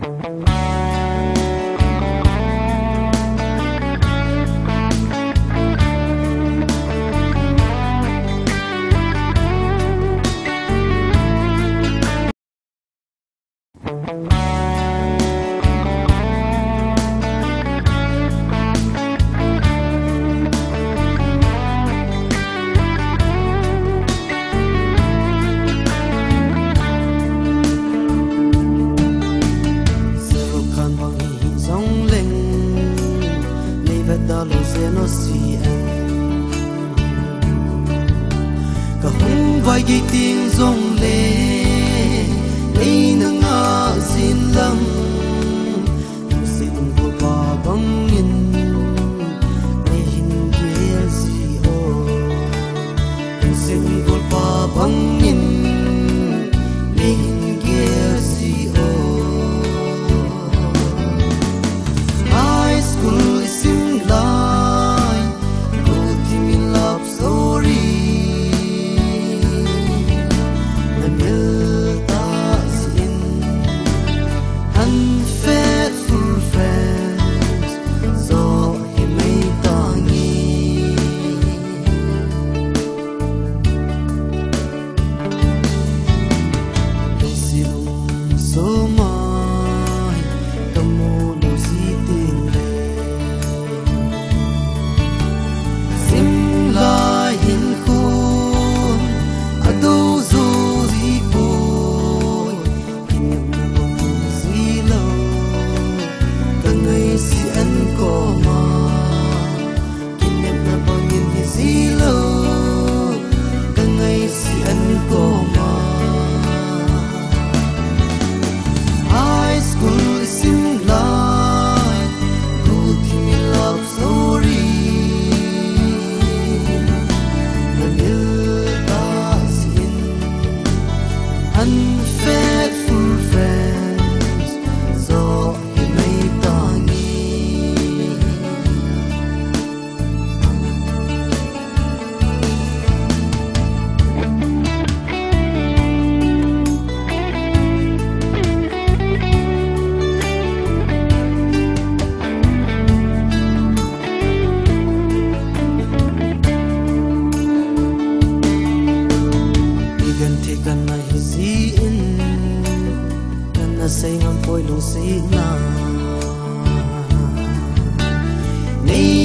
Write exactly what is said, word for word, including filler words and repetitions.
vai ghi tiếng rong lệ ấy nâng ngã xin lắm xin của bà băng nhìn để hình kia gì ô xin của bà băng nhìn để hình kia gì ô high school xin lại cô thì mình love story unfaithful friends, so he may tangi. Iganti ka na hisiin ka na say ang po'y lusina.